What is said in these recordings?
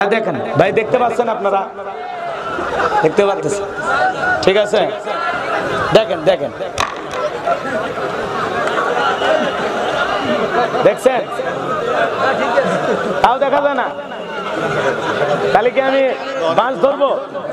দেখেন ভাই, দেখতে পাচ্ছেন আপনারা? দেখতে পাচ্ছেন? ঠিক আছে, দেখেন দেখেন, দেখছেন? তাও দেখা যায় না, তাহলে কি আমি বাঁশ ধরবো?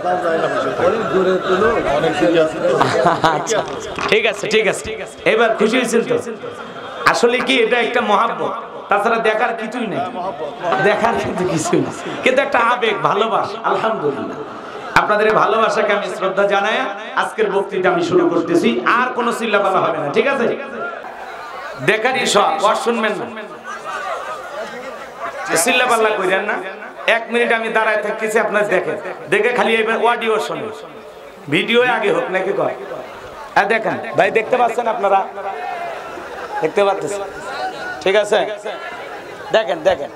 ঠিক আছে ঠিক আছে, এবার খুশি হয়েছেন তো? আসলে কি এটা একটা মহাব্বত, তাছাড়া দেখার কিছুই নেই, দেখার কিন্তু কিছুই নেই, কিন্তু একটা আবেগ, ভালোবাসা। আলহামদুলিল্লাহ, আপনাদের ভালোবাসাকে আমি শ্রদ্ধা জানাই আজকের বক্তৃতা আমি শুরু করতেছি। আর কোনো চিল্লাপালা হবে না, ঠিক আছে? দেখারই সব, ওয়াজ শুনবেন না, চিল্লাপাল্লা কইরেন না। 1 মিনিট আমি দাঁড়ায় থাকতেছি, আপনার দেখেন, দেখে খালি এবার অডিও শুনে, ভিডিও আগে হোক নাকি কয়? দেখেন ভাই, দেখতে পাচ্ছেন আপনারা? দেখতে পাচ্ছেন? ঠিক আছে, দেখেন দেখেন,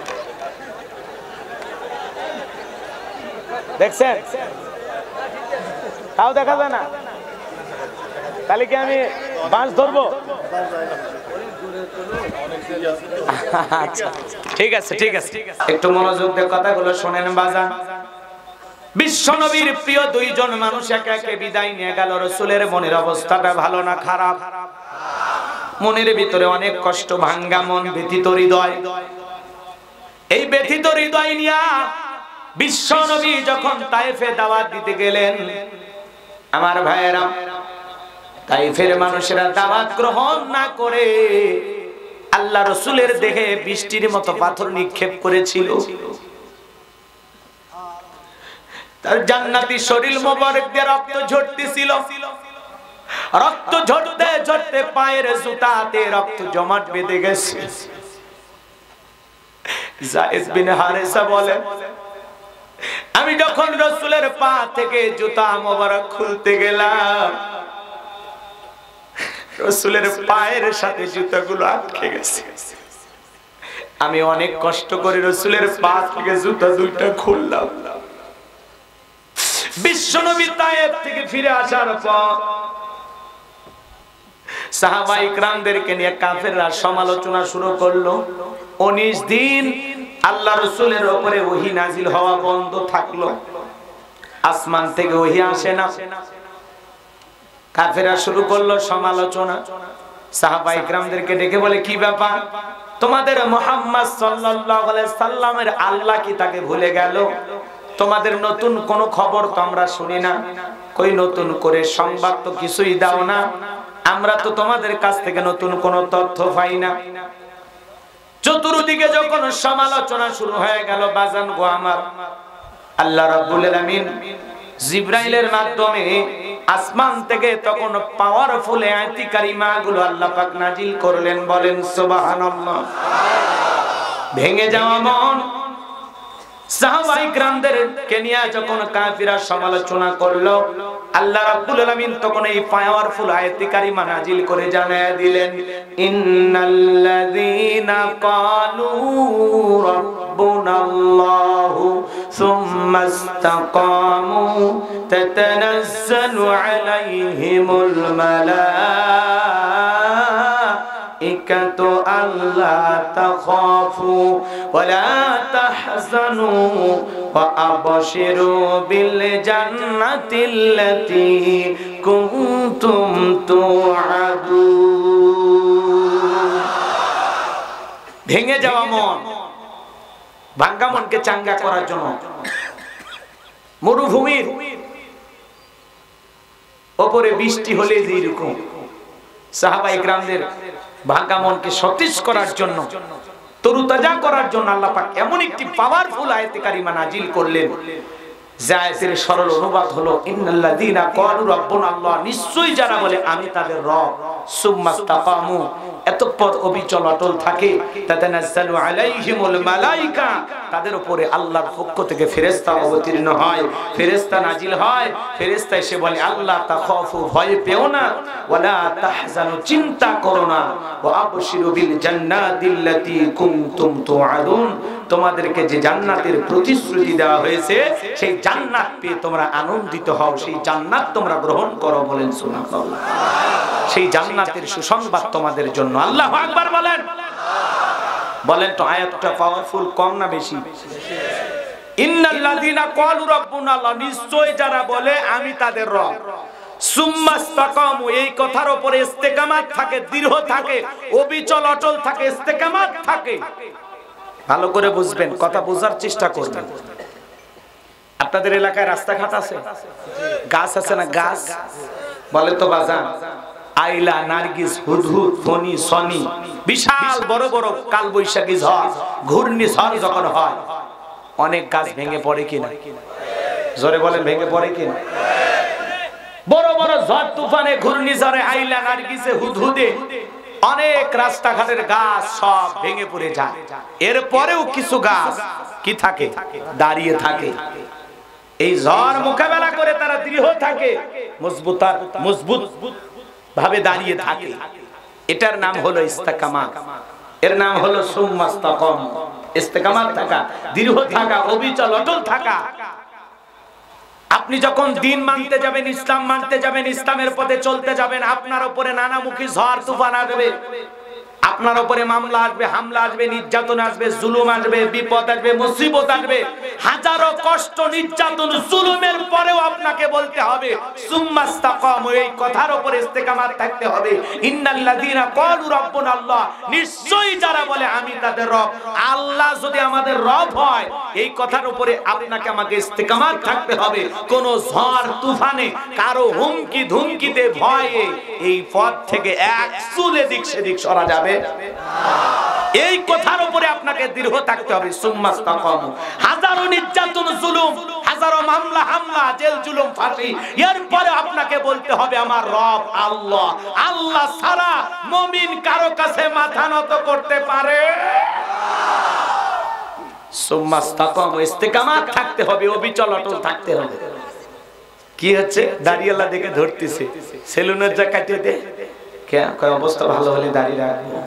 দেখছেন? তাও দেখা যায় না, তাহলে কি আমি বাঁশ ধরবো? আচ্ছা, ঠিক আছে ঠিক আছে, একটু মনোযোগ দিয়ে কথাগুলো শোনেন বাজান। বিশ্বনবীর প্রিয় দুইজন মানুষ একে একে বিদায় নিয়ে গেল। রাসূলের মনের অবস্থাটা ভালো না খারাপ? মনের ভিতরে অনেক কষ্ট, ভাঙ্গা মন, ব্যথিত হৃদয়। এই ব্যথিত হৃদয় নিয়ে বিশ্বনবী যখন তায়েফে দাওয়াত দিতে গেলেন, আমার ভাইয়েরা, তায়েফের মানুষেরা দাওয়াত গ্রহণ না করে আল্লাহ রাসূলের দেহে বৃষ্টির মতো পাথর নিক্ষেপ করেছিল। তার জান্নাতি শরীর মোবারক দিয়ে রক্ত ঝরতেছিল। রক্ত ঝরতে ঝরতে পায়ের জুতাতে রক্ত জমাট বেঁধে গেছে। যায়েদ বিন হারেসা বলেন, আমি যখন রাসূলের পা থেকে জুতা মোবারক খুলতে গেলাম, রাসূলের পায়ের সাথে জুতাগুলো আটকে গেছে। আমি অনেক কষ্ট করে রাসূলের পা থেকে জুতা দুইটা খুললাম। বিশ্বনবী তায়েফ থেকে ফিরে আসার পর সাহাবায়ে ইকরামদেরকে নিয়ে কাফেররা সমালোচনা শুরু করলো। 19 দিন আল্লাহ রাসূলের উপরে ওহী নাজিল হওয়া বন্ধ থাকলো, আসমান থেকে ওহী আসে না। কাফেররা শুরু করলো সমালোচনা। সাহাবায়ে ইকরামদেরকে ডেকে বলে, কি ব্যাপার, তোমাদের মুহাম্মদ সাল্লাল্লাহু আলাইহি সাল্লামের আল্লাহ কি তাকে ভুলে গেল? তোমাদের নতুন কোন খবর তো আমরা শুনি না, কই নতুন করে সংবাদ তো কিছুই দাও না, আমরা তো তোমাদের কাছ থেকে নতুন কোন তথ্য পাই না। চতুর্দিকে যখন সমালোচনা শুরু হয়ে গেল, বাজান গো আমার, আল্লাহ রাব্বুল আলামিন জিবরাইলের মাধ্যমে আসমান থেকে তখন পাওয়ারফুল আয়াতি কারিমা গুলো আল্লাহ পাক নাজিল করলেন। বলেন সুবহানাল্লাহ। ভেঙে যাওয়া মন সাহাবায়ে ইকরামদেরকে নিয়ে যখন কাফিররা সমালোচনা করলো, আল্লাহ রাব্বুল আলামিন তখন এই পাওয়ারফুল আয়াতি কারিমা নাজিল করে জানায় দিলেন, ইন্নাল্লাযীনা ক্বালু রাব্বুনাল্লাহু সুম্মা ইসতাকামু তাতানাজ্জালু আলাইহিমুল মালাইকাতু আল্লা তাখাফু ওয়া লা তাহজানু ওয়া আবশিরু বিল জান্নাতিল্লাতী কুনতুম তুআদুন। ভেঙে যাওয়া মন, ভাঙ্গা মনকে চাঙ্গা করার জন্য মরুভূমির উপরে বৃষ্টি হলে যেরকম সাহাবায়ে ইকরামদের ভাঙ্গা মনকে সতেজ করার জন্য, তরুতাজা করার জন্য আল্লাহ পাক এমন একটি পাওয়ারফুল আয়াতে কারিমা নাজিল করলেন, যে আয়াতের সরল অনুবাদ হলো, ইন্নাল্লাযীনা ক্বালু রাব্বুনাল্লাহ, নিশ্চয়ই যারা বলে আমি তাদের রব, সুম্মা ইসতাকামু, এতঃপর অবিচল অটল থাকে, তাতানাজ্জালু আলাইহিমুল মালাইকা, তাদের উপরে আল্লাহর পক্ষ থেকে ফেরেশতা অবতীর্ণ হয়, ফেরেশতা নাজিল হয়। ফেরেশতা এসে বলে, আল্লাহ তাখাফু, ভয় পেও না, ওয়ালা তাহজানু, চিন্তা করো না, ওয়া আবশিরু বিল জান্নাতিল্লাতী কুনতুম তুআদুন, তোমাদেরকে যে জান্নাতের প্রতিশ্রুতি দেওয়া হয়েছে সেই জান্নাত পেয়ে তোমরা আনন্দিত হও, সেই জান্নাত তোমরা গ্রহণ করো। বলেন সুবহানাল্লাহ। সেই জান্নাতের সুসংবাদ তোমাদের জন্য। আল্লাহু আকবার বলেন। বলেন তো আয়াতটা পাওয়ারফুল কম না বেশি? ইন্নাল্লাযীনা ক্বালু রাব্বুনা আল্লাহ, নিশ্চয় যারা বলে আমি তাদের রব, সুম্মাস্তাকামু, এই কথার উপরে ইস্তেকামাত থাকে, দৃঢ় থাকে, অবিচল অচল থাকে, ইস্তেকামাত থাকে। ভালো করে বুঝবেন, কথা বোঝার চেষ্টা করবেন। আপনাদের এলাকায় রাস্তাঘাট আছে, গাছ আছে না? গাছ বলে তো বাজান, আইলা, নার্গিস, হুদহুদ, ফণি, শনি, বিশাল বড় বড় কালবৈশাখী ঝড়, ঘূর্ণিঝড় যখন হয় অনেক গাছ ভেঙে পড়ে কিনা? জোরে বলেন, ভেঙে পড়ে কিনা? বড় বড় ঝড় তুফানে, ঘূর্ণিঝড়ে, আইলা, নার্গিসে, হুদহুদে অনেক রাস্তাঘাটের গাছ সব ভেঙে পড়ে যায়। এরপরেও কিছু গাছ কি থাকে? দাঁড়িয়ে থাকে। এই ঝড় মোকাবেলা করে তারা দৃঢ় থাকে, মজবুত ভাবে দাঁড়িয়ে থাকে। এটার নাম হলো ইস্তেকামাত, এর নাম হলো সুম্মাস্তাকাম। ইস্তেকামাত থাকা, দৃঢ় থাকা, অবিচল অটল থাকা। আপনি যখন দিন মানতে যাবেন, ইসলাম মানতে যাবেন, ইসলামের পথে চলতে যাবেন, আপনার উপরে নানামুখী ঝড় তুফান আসবে, আপনার উপরে মামলা আসবে, হামলা আসবে, নির্যাতন আসবে, জুলুম আসবে, বিপদ আসবে, মুসিবত আসবে। হাজারো কষ্ট, নির্যাতন, জুলুমের পরেও আপনাকে বলতে হবে সুম্মাস্তাকামু, এই কথার উপরে ইস্তেকামাত থাকতে হবে। ইন্নাল্লাযীনা ক্বালু রাব্বুনা আল্লাহ, নিশ্চয়ই যারা বলে আমি তাদের রব। আল্লাহ যদি আমাদের রব হয়, এই কথার উপরে আপনাকে আমাকে ইস্তেকামাত থাকতে হবে। কোন ঝড় তুফানে, কারো হুমকি ধুমকিতে ভয়ে এই পথ থেকে এক চুল এদিক সেদিক সরা যাবে। এই কথার উপরে আপনাকে দৃঢ় থাকতে হবে। সুম্মাস্তাকামু, হাজারো নির্যাতন, জুলুম, হাজারো মামলা, হামলা, জেল, জুলুম, ফাঁসি, এরপরে আপনাকে বলতে হবে আমার রব আল্লাহ। আল্লাহ ছাড়া মুমিন কারো কাছে মাথা নত করতে পারে? সুম্মাস্তাকামু, ইস্তেকামাত থাকতে হবে, অবিচল অটল থাকতে হবে। কি হচ্ছে? দাড়িওয়ালা দেখে ধরতেছে, সেলুনের যা কাটিয়ে দে, কয় অবস্থা ভালো হলে দাঁড়িয়ে রাখবো।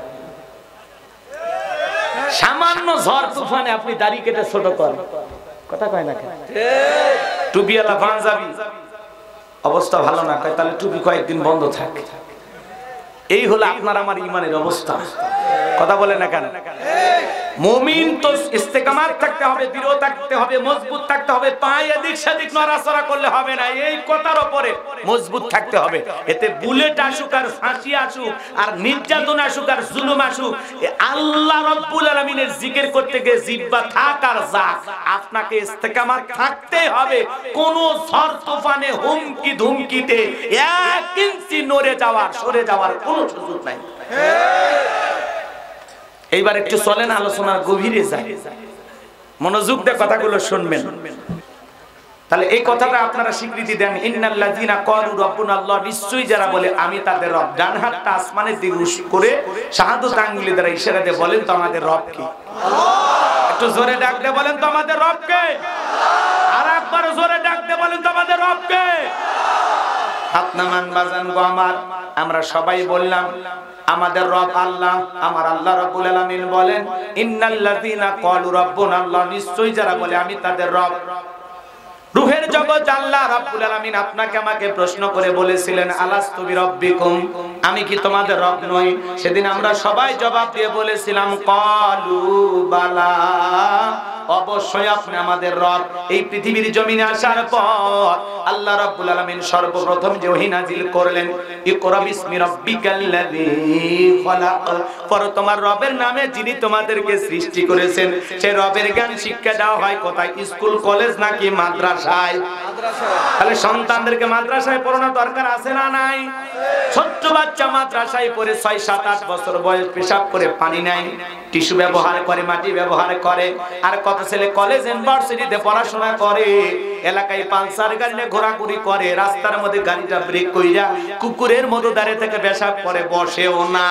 সামান্য ঝড় তুফানে আপনি দাড়ি কেটে ছোট করেন, কথা কয় না কেন? টুপিওয়ালা পাঞ্জাবি, অবস্থা ভালো না, কয় তাহলে টুপি কয়েকদিন বন্ধ থাকে। এই হলো আপনার আমার ইমানের অবস্থা, কথা বলে না কেন? মুমিন তো ইস্তেকামাত থাকতে হবে, দৃঢ় থাকতে হবে, মজবুত থাকতে হবে। পায়ে এদিক সেদিক নড়াচড়া করলে হবে না, এই কথার উপরে মজবুত থাকতে হবে। এতে বুলেট আসুক আর ফাঁসি আসুক আর নির্যাতন আসুক আর জুলুম আসুক, আল্লাহ রাব্বুল আলামিনের জিকির করতে গিয়ে জিহ্বা থাক আর যাক, আপনাকে ইস্তেকামাত থাকতে হবে। কোন ঝড় তুফানে, হুমকি ধুমকিতে এক ইঞ্চি নড়ে যাওয়ার, সরে যাওয়ার কোনো সুযোগ নাই। এইবার একটু চলেন আলোচনার গভীরে যাই, মনোযোগ দিয়ে কথাগুলো শুনবেন। তাহলে এই কথাটা আপনারা স্বীকৃতি দেন, ইন্নাল্লাযীনা ক্বালু রাব্বুনা আল্লাহ, নিশ্চয়ই যারা বলে আমি তাদের রব। ডান হাতটা আসমানের দিকে উঁচু করে শাহাদাত আঙ্গুলি দ্বারা ইশারা দিয়ে বলেন তো আমাদের রব কি? একটু জোরে ডাক দিয়ে বলেন তো আমাদের রব কে? আর একবার জোরে ডাক দিয়ে বলেন তো আমাদের রব কে? হাত নামান বাজান গো আমার, আমরা সবাই বললাম আমাদের রব আল্লাহ। আমার আল্লাহ রাব্বুল আলামিন বলেন ইন্নাল্লাযীনা ক্বালু রাব্বুনা আল্লাহ, নিশ্চয়ই যারা বলে আমি তাদের রব। রূহের জগৎ আল্লাহ রাব্বুল আলামিন আপনাকে আমাকে প্রশ্ন করে বলেছিলেন আলাস্তু বিরাব্বিকুম, আমি কি তোমাদের রব নই? সেদিন আমরা সবাই জবাব দিয়ে বলেছিলাম ক্বালু বালা, অবশ্যই আপনি আমাদের রব। এই পৃথিবীর জমিনে আসার পর আল্লাহ রাব্বুল আলামিন সর্বপ্রথম যে ওহী নাজিল করলেন ইকরা বিসমি রাব্বিকাল্লাযী খলাক, পর তোমার রবের নামে যিনি তোমাদেরকে সৃষ্টি করেছেন সেই রবের জ্ঞান শিক্ষা দেওয়া হয় কোথায়? স্কুল, কলেজ নাকি মাদ্রাসায়? তাহলে সন্তানদেরকে মাদ্রাসায় পড়ানোর দরকার আছে না নাই? ছোট্ট বাচ্চা মাদ্রাসায় পড়ে 6, 7, 8 বছর বয়স, পেশাব করে পানি নাই, টিস্যু ব্যবহার করে, মাটি ব্যবহার করে। আর কত ছেলে কলেজ, ইউনিভার্সিটিতে পড়াশোনা করে, এলাকায় পালসার গাড়ি নিয়ে ঘোরাঘুরি করে, রাস্তার মধ্যে গাড়িটা ব্রেক কইরা কুকুরের মতো দাঁড়িয়ে থেকে পেশাব করে, বসেও না।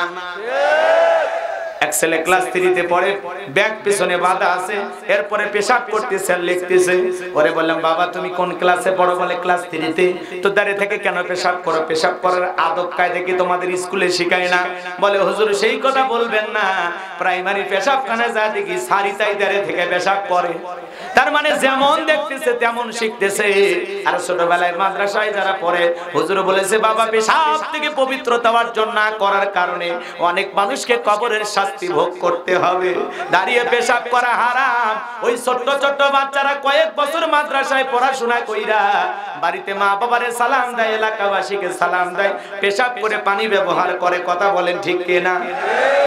এক ছেলে ক্লাস 3 তে পড়ে, ব্যাগ পিছনে বাঁধা আছে, এরপরে পেশাব করতেছে আর লিখতেছে। ওরে বললাম বাবা তুমি কোন ক্লাসে পড়ো? বলে ক্লাস 3 তে। তো দাঁড়িয়ে থেকে কেন পেশাব করো? পেশাব করার আদব কায়দা কি তোমাদের স্কুলে শেখায় না? বলে হুজুর সেই কথা বলবেন না, প্রাইমারি পেশাবখানে যা দেখি সারিতাই দাঁড়িয়ে থেকে পেশাব করে। তার মানে যেমন দেখতেছে তেমন শিখতেছে। আর ছোটবেলায় মাদ্রাসায় যারা পড়ে, হুজুর বলেছে বাবা পেশাব থেকে পবিত্রতা অর্জন না করার কারণে অনেক মানুষকে কবরের শাস্তি শাস্তি ভোগ করতে হবে। দাঁড়িয়ে পেশাব করা হারাম। ওই ছোট্ট ছোট্ট বাচ্চারা কয়েক বছর মাদ্রাসায় পড়াশোনা কইরা বাড়িতে মা বাবারে সালাম দেয়, এলাকাবাসীকে সালাম দেয়, পেশাব করে পানি ব্যবহার করে। কথা বলেন ঠিক কিনা?